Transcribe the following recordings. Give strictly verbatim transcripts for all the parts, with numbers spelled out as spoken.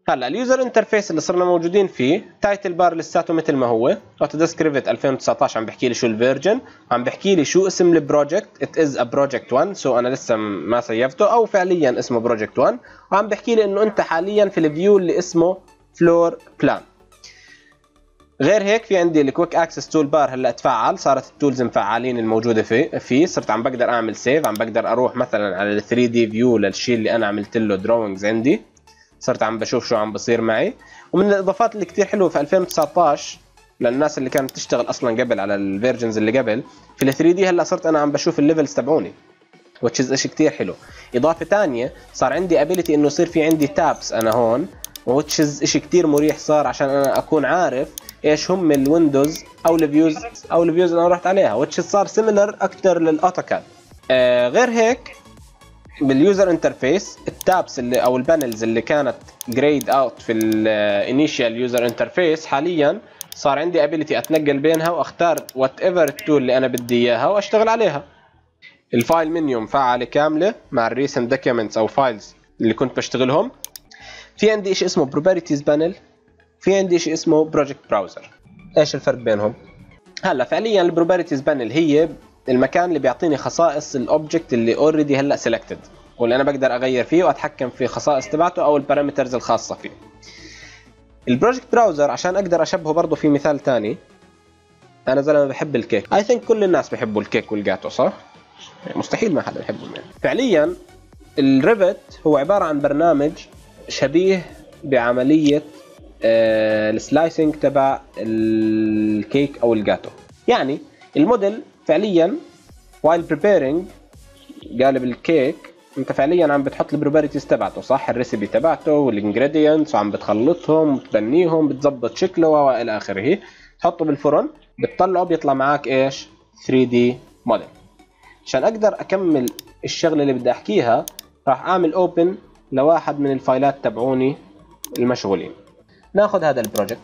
هلا اليوزر انترفيس اللي صرنا موجودين فيه، تايتل بار لساته مثل ما هو، اوتوديسك ريفت ألفين وتسعطعش عم بحكي لي شو الفيرجن، عم بحكي لي شو اسم البروجكت، ات از ا بروجكت واحد، سو انا لسه ما سيفته او فعليا اسمه بروجكت واحد، وعم بحكي لي انه انت حاليا في الفيو اللي اسمه فلور بلان. غير هيك في عندي الكويك اكسس تول بار هلا تفعل، صارت التولز مفعلين الموجوده فيه فيه صرت عم بقدر اعمل سيف، عم بقدر اروح مثلا على ال ثري دي فيو للشيء اللي انا عملت له دروينجز عندي، صرت عم بشوف شو عم بصير معي. ومن الاضافات اللي كثير حلوه في ألفين وتسعطعش للناس اللي كانت تشتغل اصلا قبل على الفيرجنز اللي قبل، في ال ثري دي هلا صرت انا عم بشوف الليفلز تبعوني، وتشز شيء كثير حلو. اضافه ثانيه صار عندي ابيليتي انه يصير في عندي تابس انا هون، وتشز شيء كثير مريح صار عشان انا اكون عارف ايش هم الويندوز او الفيوز او الفيوز اللي انا رحت عليها، وتشز صار سيميلر اكثر للاوتوكاد. آه غير هيك باليوزر انترفيس التابس اللي او البانلز اللي كانت جريد اوت في الانيشال يوزر انترفيس، حاليا صار عندي ابيليتي اتنقل بينها واختار وات ايفر التول اللي انا بدي اياها واشتغل عليها. الفايل منيو مفعله كامله مع الريسنت دوكيومنتس او فايلز اللي كنت بشتغلهم. في عندي شيء اسمه بروبرتيز بانل، في عندي شيء اسمه بروجكت براوزر. ايش الفرق بينهم؟ هلا فعليا البروبرتيز بانل هي المكان اللي بيعطيني خصائص الاوبجكت اللي اوريدي هلا سيلكتد، واللي انا بقدر اغير فيه واتحكم في خصائص تبعته او البارامترز الخاصه فيه. البروجكت براوزر عشان اقدر اشبهه برضه في مثال ثاني، انا زلمه بحب الكيك، اي ثينك كل الناس بحبوا الكيك والجاتو صح؟ مستحيل ما حدا يحبهم يعني. فعليا الريفت هو عباره عن برنامج شبيه بعمليه آه السلايسنج تبع الكيك او الجاتو. يعني الموديل فعليا while preparing قالب الكيك انت فعليا عم بتحط البروبرتيز تبعته صح، الريسيبي تبعته والانجريدينتس وعم بتخلطهم وتبنيهم بتظبط شكله والى اخره، تحطه بالفرن بتطلعه بيطلع معك ايش؟ ثري دي موديل. عشان اقدر اكمل الشغله اللي بدي احكيها راح اعمل اوبن لواحد من الفايلات تبعوني المشغولين. ناخذ هذا البروجكت،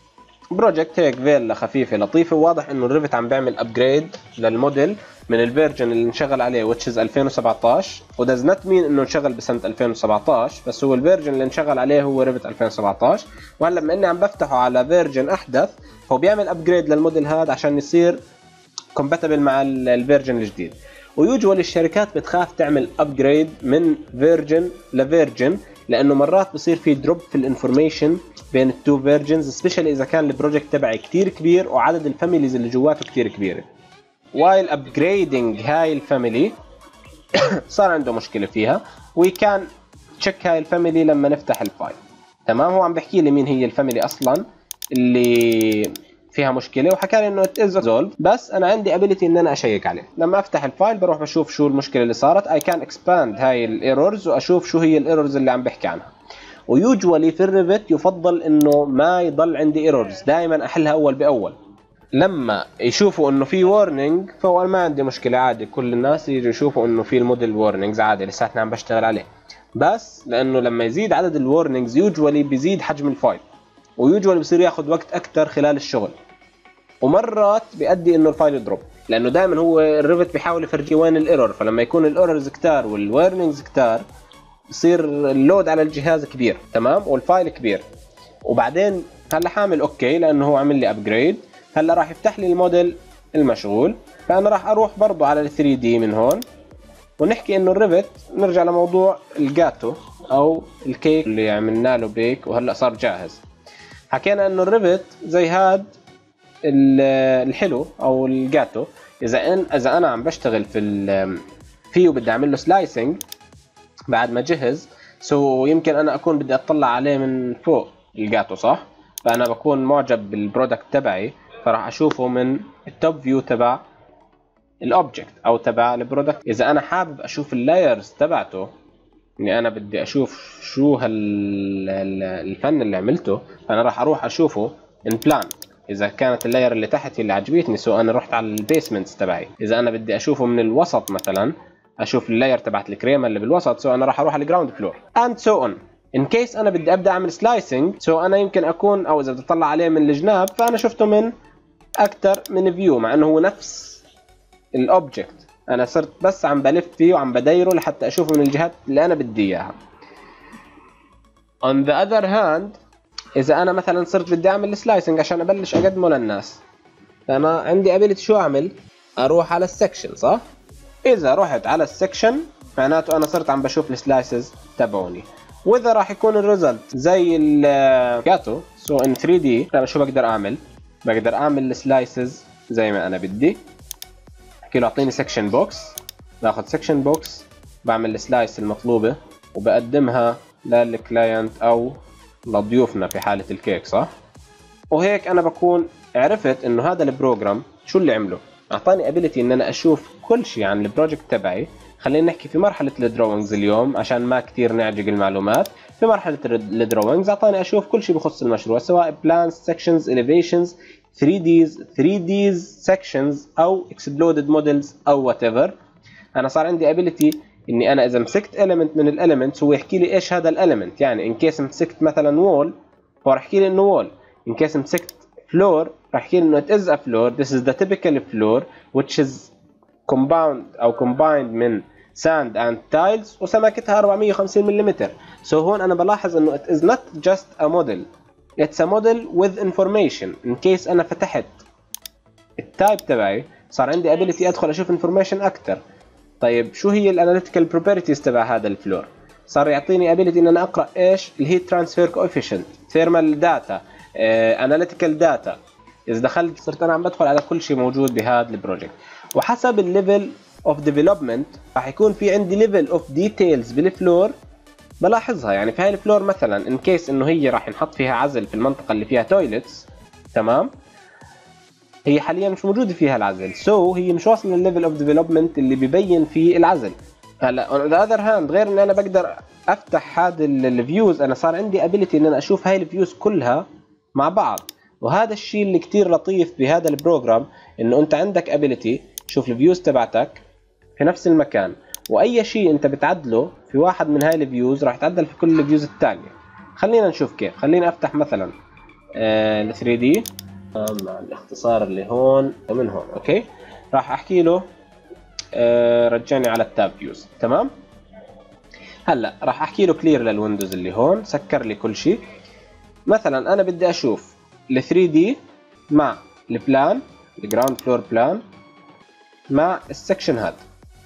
بروجكت هيك فيلا خفيفه لطيفه، وواضح انه الريفت عم بيعمل ابجريد للموديل من الفيرجن اللي انشغل عليه which is ألفين وسبعطعش، وداز نوت مين انه انشغل بسنه ألفين وسبعطعش، بس هو الفيرجن اللي انشغل عليه هو ريفت ألفين وسبعطعش. وهلا بما اني عم بفتحه على فيرجن احدث هو بيعمل ابجريد للموديل هذا عشان يصير كومباتبل مع الفيرجن الجديد. ويوجوال الشركات بتخاف تعمل ابجريد من فيرجن لفيرجن لانه مرات بصير في دروب في الانفورميشن بين التو فيرجنز، سبيشالي اذا كان البروجكت تبعي كتير كبير وعدد الفاميليز اللي جواته كتير كبيره. وايل ابجريدنج هاي الفاميلي صار عنده مشكله فيها، وي كان تشيك هاي الفاميلي لما نفتح الفايل. تمام، هو عم بحكي لي مين هي الفاميلي اصلا اللي فيها مشكله، وحكى لي انه ات از ريزولف، بس انا عندي ابيليتي ان انا اشيك عليه. لما افتح الفايل بروح بشوف شو المشكله اللي صارت، اي كان اكسباند هاي الايرورز واشوف شو هي الايرورز اللي عم بحكي عنها. ويوجوالي في الريفت يفضل انه ما يضل عندي ايرورز، دائما احلها اول باول. لما يشوفوا انه في وارنينج فهو ما عندي مشكله عادي، كل الناس يجوا يشوفوا انه في الموديل وارنينجز عادي لساتنا عم بشتغل عليه. بس لانه لما يزيد عدد الوارنينجز يوجوالي بيزيد حجم الفايل، ويوجوالي بصير ياخذ وقت اكثر خلال الشغل، ومرات بيؤدي انه الفايل يضرب، لانه دائما هو الريفت بيحاول يفرجي وين الايرور، فلما يكون الايرورز كتار والوارنينجز كتار بصير اللود على الجهاز كبير. تمام، والفايل كبير. وبعدين هلا حامل اوكي لانه هو عامل لي ابجريد، هلا راح يفتح لي الموديل المشغول، فانا راح اروح برضه على ال ثري دي من هون ونحكي انه الريفت نرجع لموضوع الجاتو او الكيك اللي عملنا له بيك وهلا صار جاهز. حكينا انه الريفت زي هاد الحلو او الجاتو، اذا ان اذا انا عم بشتغل في فيه وبدي اعمل له سلايسنج بعد ما جهز، سو يمكن انا اكون بدي اطلع عليه من فوق الجاتو صح، فانا بكون معجب بالبرودكت تبعي فراح اشوفه من التوب فيو تبع الاوبجكت او تبع البرودكت. اذا انا حابب اشوف اللايرز تبعته، اني انا بدي اشوف شو هالفن اللي عملته، فانا راح اروح اشوفه ان بلان. اذا كانت اللاير اللي تحت اللي عجبتني سو انا رحت على البيسمنتس تبعي. اذا انا بدي اشوفه من الوسط مثلا اشوف اللاير تبعت الكريمه اللي بالوسط، سو انا راح اروح على الجراوند فلور اند سو اون. ان كيس انا بدي ابدا اعمل سلايسنج، سو انا يمكن اكون او اذا بدي اطلع عليه من الجناب فانا شفته من اكثر من فيو، مع انه هو نفس الاوبجكت، انا صرت بس عم بلف فيه وعم بدايره لحتى اشوفه من الجهات اللي انا بدي اياها. on the other hand اذا انا مثلا صرت بدي اعمل سلايسنج عشان ابلش اقدمه للناس، فانا عندي ابيلتي شو اعمل؟ اروح على السكشن صح؟ اذا رحت على السكشن معناته انا صرت عم بشوف السلايسز تبعوني، واذا راح يكون الريزلت زي الجاتو سو ان ثري دي انا شو بقدر اعمل؟ بقدر اعمل السلايسز زي ما انا بدي. احكي له اعطيني سكشن بوكس، باخذ سكشن بوكس بعمل السلايس المطلوبه وبقدمها للكلاينت او لضيوفنا في حاله الكيك صح؟ وهيك انا بكون عرفت انه هذا البروجرام شو اللي عمله، اعطاني ابيلتي ان انا اشوف كل شيء عن البروجكت تبعي. خلينا نحكي في مرحله الدروينجز اليوم عشان ما كثير نعجق المعلومات. في مرحله الدروينجز اعطاني اشوف كل شيء بخص المشروع سواء بلانز، سكشنز، اليفيشنز، ثري ديز، ثري ديز سكشنز او اكسبلودد مودلز او وات ايفر. انا صار عندي ابيلتي اني انا اذا مسكت element من الاليمنتس هو يحكي لي ايش هذا الاليمنت، يعني ان كيس مسكت مثلا وول هو راح يحكي لي انه وول، ان كيس مسكت فلور راح يحكي لي انه it is a floor, this is the typical floor which is compound او combined من sand and tiles وسماكتها أربعمية وخمسين ملم. سو so هون انا بلاحظ انه it is not just a model, it's a model with information. in case انا فتحت التايب تبعي صار عندي ability ادخل اشوف information اكثر. طيب شو هي الاناليتيكال بروبرتيز تبع هذا الفلور؟ صار يعطيني ابيلتي ان انا اقرا ايش؟ الهيت ترانسفير كوفيشنت، ثيرمال داتا، اناليتيكال داتا. اذا دخلت صرت انا عم بدخل على كل شيء موجود بهذا البروجكت، وحسب الليفل اوف ديفلوبمنت راح يكون في عندي ليفل اوف ديتيلز بالفلور بلاحظها. يعني في هاي الفلور مثلا ان كيس انه هي راح نحط فيها عزل في المنطقه اللي فيها تويلتس، تمام؟ هي حاليا مش موجوده فيها العزل، سو so هي مش واصله للليفل اوف ديفلوبمنت اللي ببين فيه العزل. هلا اون ذا اذر هاند غير ان انا بقدر افتح هذا الفيوز، انا صار عندي ابيلتي ان انا اشوف هاي الفيوز كلها مع بعض. وهذا الشيء اللي كثير لطيف بهذا البروجرام، انه انت عندك ابيلتي تشوف الفيوز تبعتك في نفس المكان، واي شيء انت بتعدله في واحد من هاي الفيوز راح يتعدل في كل الفيوز الثانيه. خلينا نشوف كيف. خلينا افتح مثلا ال ثري دي مع الاختصار اللي هون ومن هون. اوكي راح احكي له آه رجعني على التاب فيوز، تمام؟ هلا راح احكي له كلير للويندوز اللي هون، سكر لي كل شيء. مثلا انا بدي اشوف ال ثري دي مع البلان، الجراوند فلور بلان مع السكشن هذا.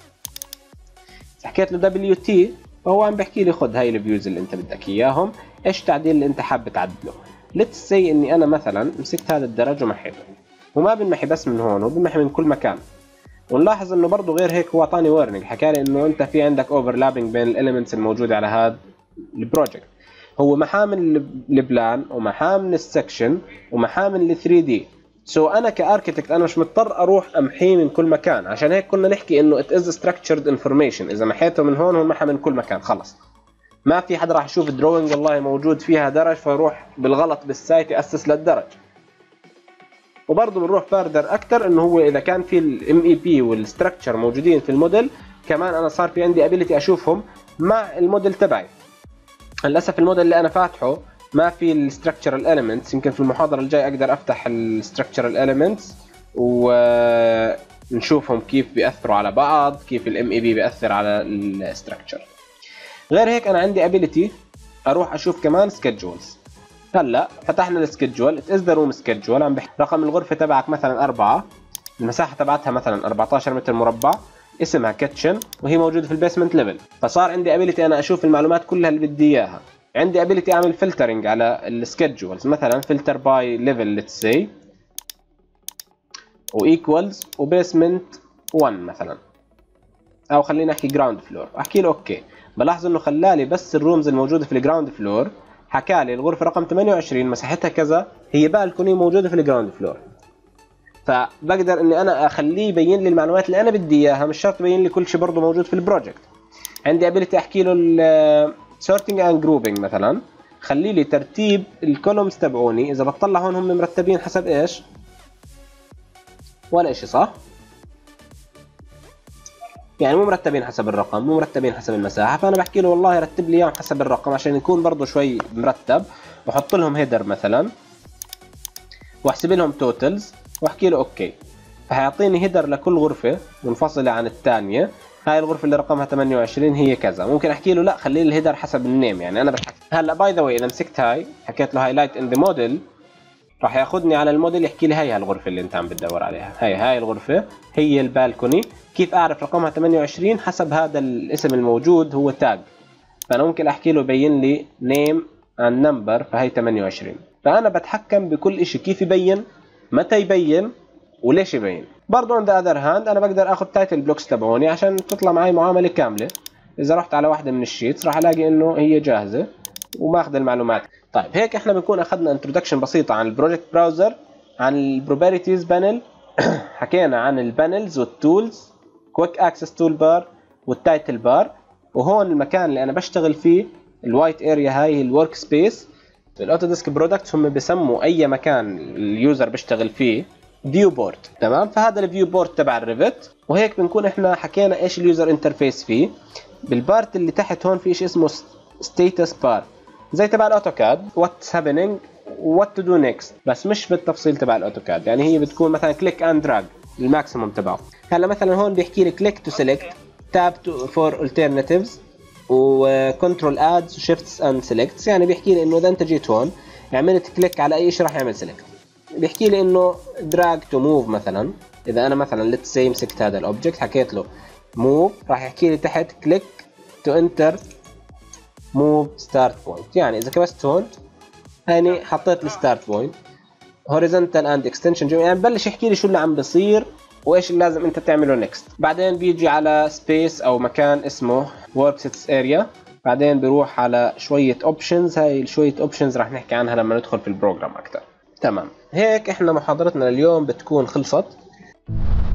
حكيت له دبليو تي فهو عم بحكي لي خذ هاي الفيوز اللي انت بدك اياهم، ايش التعديل اللي انت حابب تعدله. ليتس سي اني انا مثلا مسكت هذا الدرج ومحيته، وما بنمحي بس من هون وبنمحي من كل مكان. ونلاحظ انه برضه غير هيك هو اعطاني وارنينج، حكى لي انه انت في عندك اوفرلابنج بين الاليمنتس الموجوده على هذا البروجكت. هو محامل البلان ومحامل السكشن ومحامل ال ثري دي. سو so انا كاركتكت انا مش مضطر اروح امحيه من كل مكان، عشان هيك كنا نحكي انه it is structured information. اذا محيته من هون هو محى من كل مكان خلص. ما في حدا راح يشوف دروينج والله موجود فيها درج فيروح بالغلط بالسايت ياسس للدرج. وبرضه بنروح فاردر اكثر انه هو اذا كان في الام اي بي والستركتشر موجودين في الموديل كمان انا صار في عندي ابيلتي اشوفهم مع الموديل تبعي. للاسف الموديل اللي انا فاتحه ما في الستركتشرال اليمنتس، يمكن في المحاضره الجايه اقدر افتح الستركتشرال اليمنتس ونشوفهم كيف بياثروا على بعض، كيف الام اي بي بياثر على الستركتشر. غير هيك انا عندي ابيلتي اروح اشوف كمان سكيدجولز. هلا فتحنا السكيدجول، ات از ذا روم سكيدجول، عم بحكي رقم الغرفه تبعك مثلا أربعة، المساحه تبعتها مثلا أربعطعش متر مربع، اسمها كيتشن وهي موجوده في البيسمنت ليفل. فصار عندي ابيلتي انا اشوف المعلومات كلها اللي بدي اياها. عندي ابيلتي اعمل فلترنج على السكيدجولز، مثلا فلتر باي ليفل ليتس سي وايكوالز وبيسمنت واحد مثلا، او خلينا نحكي جراوند فلور. احكي له اوكي، بلاحظ انه خلالي بس الرومز الموجوده في الجراوند فلور، حكى لي الغرفه رقم ثمانية وعشرين مساحتها كذا، هي بالكوني موجوده في الجراوند فلور. فبقدر اني انا اخليه يبين لي المعلومات اللي انا بدي اياها، مش شرط يبين لي كل شيء برضه موجود في البروجكت. عندي ابيلتي احكي له السورتنج اند جروبنج مثلا، خلي لي ترتيب الكولومز تبعوني. اذا بتطلع هون هم مرتبين حسب ايش؟ ولا شيء صح؟ يعني مو مرتبين حسب الرقم، مو مرتبين حسب المساحه. فانا بحكي له والله رتب لي اياهم حسب الرقم عشان يكون برضه شوي مرتب، واحط لهم هيدر مثلا واحسب لهم توتلز واحكي له اوكي. فحيعطيني هيدر لكل غرفه منفصله عن الثانيه، هاي الغرفه اللي رقمها ثمانية وعشرين هي كذا. ممكن احكي له لا خلي لي الهيدر حسب النيم، يعني انا بتحكي هلا باي ذا واي اذا مسكت هاي حكيت له هايلايت ان ذا موديل راح ياخذني على الموديل يحكي لي هي الغرفه اللي انت عم بتدور عليها. هي هاي الغرفه هي البالكوني. كيف اعرف رقمها ثمانية وعشرين؟ حسب هذا الاسم الموجود هو تاج، فانا ممكن احكي له بين لي نيم اند نمبر فهي ثمانية وعشرين. فانا بتحكم بكل شيء كيف يبين، متى يبين، وليش يبين. برضه عند اذر هاند انا بقدر اخذ تايتل بلوكس تبعوني عشان تطلع معي معامله كامله. اذا رحت على واحده من الشيتس راح الاقي انه هي جاهزه وماخذ المعلومات. طيب هيك احنا بنكون اخذنا انترودكشن بسيطه عن البروجكت براوزر، عن البروبرتيز بانل، حكينا عن البانلز والتولز، كويك اكسس تول بار والتايتل بار. وهون المكان اللي انا بشتغل فيه الوايت اريا هاي الورك سبيس. الاوتوديسك برودكتس هم بسموا اي مكان اليوزر بيشتغل فيه فيو بورد، تمام؟ فهذا الفيو بورد تبع الريفت. وهيك بنكون احنا حكينا ايش اليوزر انترفيس فيه. بالبارت اللي تحت هون في شيء اسمه ستيتس بار زي تبع الاوتوكاد، واتس هابينج وات تو دو نيكست، بس مش بالتفصيل تبع الاوتوكاد. يعني هي بتكون مثلا كليك اند دراج الماكسيموم تبعه. هلا مثلا هون بيحكي لي كليك تو سيلكت، تاب فور alternatives، وكنترول ادز وشيفتس اند سيلكتس. يعني بيحكي لي انه اذا انت جيت هون عملت كليك على اي شيء راح يعمل سيلكت. بيحكي لي انه دراج تو موف مثلا، اذا انا مثلا ليتس سي مسكت هذا الاوبجكت حكيت له موف راح يحكي لي تحت كليك تو انتر موف ستارت بوينت. يعني اذا كبست هون هاني حطيت الستارت بوينت هوريزونتال اند اكستنشن، يعني ببلش يحكي لي شو اللي عم بيصير وايش اللي لازم انت تعمله نيكست. بعدين بيجي على سبيس او مكان اسمه ورك سيتس اريا، بعدين بيروح على شويه اوبشنز. هاي شويه اوبشنز راح نحكي عنها لما ندخل في البروجرام اكثر. تمام، هيك احنا محاضرتنا اليوم بتكون خلصت.